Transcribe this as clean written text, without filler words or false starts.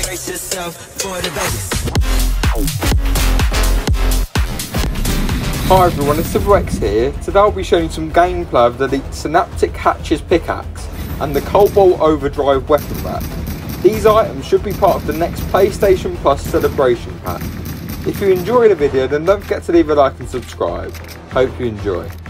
brace yourself for the Vegas. Hi everyone, it's SYNAPTIC here. Today I'll be showing some gameplay of the SYNAPTIC Hatches Pickaxe and the Cobalt Overdrive weapon wrap. These items should be part of the next PlayStation Plus celebration pack. If you enjoyed the video then don't forget to leave a like and subscribe. Hope you enjoy.